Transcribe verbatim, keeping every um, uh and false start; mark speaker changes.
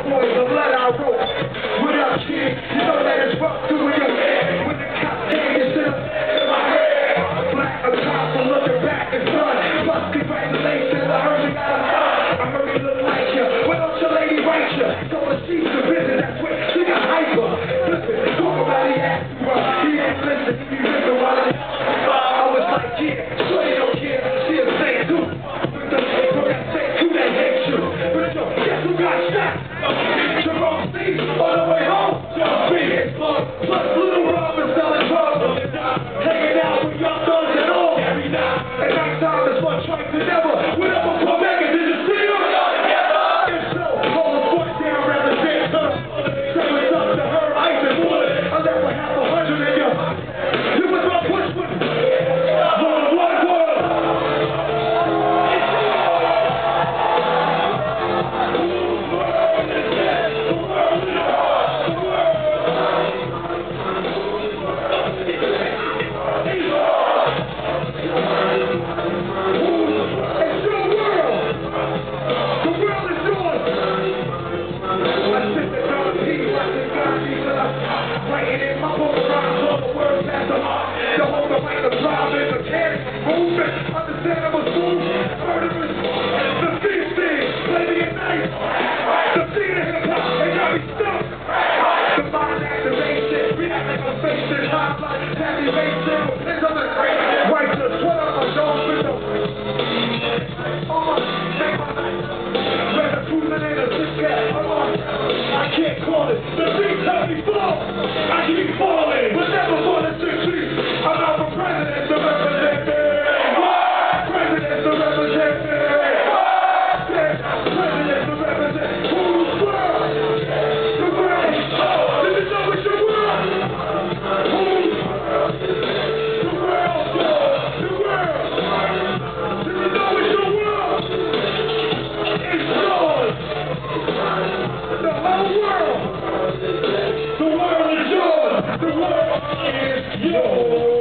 Speaker 1: Boys, the blood I wrote. What up, kid? You know that it's rough doing your head. When the cop came, you sit up in my head. Black apostle looking back and son. Plus, congratulations, I heard you got a son. I heard you look like you. What else your lady write you? So when she's the visit, that's when she got hyper. Listen, talk about the ass, bro. He ain't listen, he be ripping while I I was like, yeah, sure you don't care. She a saint too. But the for that saint too, they hate you. But yo, guess who got shot? Jerome C, on the way home. Big plus Little Robin selling drugs. Hanging out with young thugs and all. Every night. And night time is much like the never. Whatever for Mega, did you see her? If so, hold the foot down, represent her. Say what's up to her, ice and wood. I left with half a hundred in you. You was my push with me. One, one, one. Writing in my book, rhymes all the words at the heart. To hold the mic, the driving, mechanics, movement, understandable smooth, murderers, the beat thing, play me at night. The beat of hip hop, they got me stuck. The mind activation, react like I'm facing hot like heavy racing, pins on the right to sweat up my dog window. Oh, make my night. Rather cruising in a six cat, I can't call it. The beat tell me fall. I keep falling, but never for the six feet. I'm not for president to represent me. President to represent me. President to represent whose world? The world. Did you know it's your world? Whose? The world. The world. Did you know it's your world? It's yours. The whole world. The world is yours. The world is yours.